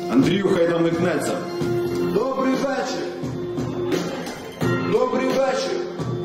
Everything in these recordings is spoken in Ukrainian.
Андрію хай намикнеться. Добрий вечір. Добрий вечір.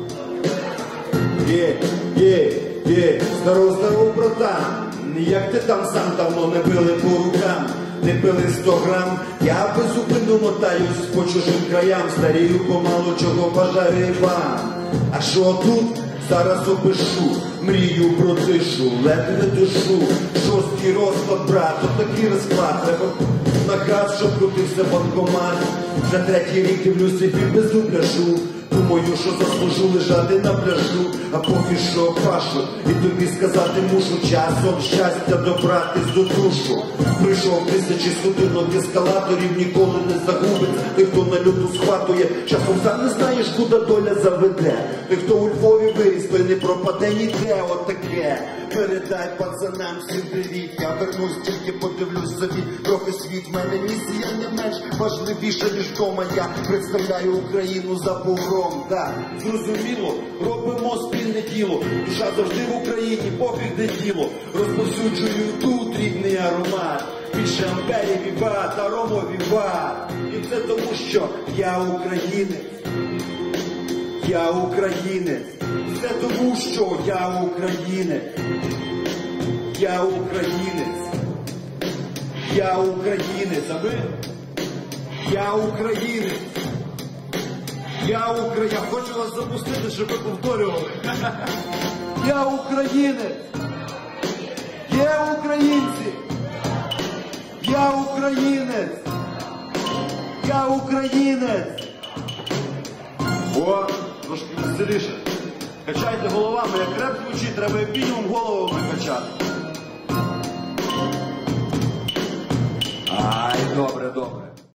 Здоров, братан. Як ти там сам давно не били по рукам, не пили 100 грам. Я без зупину мотаюсь по чужим краям, старію помалу, чого бажаю вам. А що тут? Зараз опишу, мрію про тишу, ледве дишу. Жорсткий розклад, брат, отакий розклад. Треба наказ, щоб крутився банкомат. Вже третій рік дивлюся під безу пляшу. Думаю, що заслужу лежати на пляжу, а поки що пашу. І тобі сказати мушу, часом щастя добратись до душу. Прийшов 1000 сходинок ескалаторів, ніколи не загубиться. Той, хто на люту схватує, часом сам не знаєш, куди доля заведе. Той, хто у Львові виріс, той не пропаде ніде, отаке. Передай пацанам всім привіт, я вернусь, тільки подивлюсь собі трохи світ. В мене місія не менш важливіша, ніж дома. Я представляю Україну за бугром. Так, зрозуміло, робимо спільне діло. Душа завжди в Україні, пофіг де діло. Розповсюджую тут рідний аромат. Більше амперів, віват, аромо, віват. І це тому, що я українець. Я українець. Це тому, що я українець. Я українець. Я українець. А ви? Я українець. Я українець. Хочу вас запустити, щоб ви повторювали. Я українець. Є українці. Я українець. Я українець. О, трошки веселіше. Качайте головами, як реп звучить, треба як мінімум головами качати. Ай, добре, добре.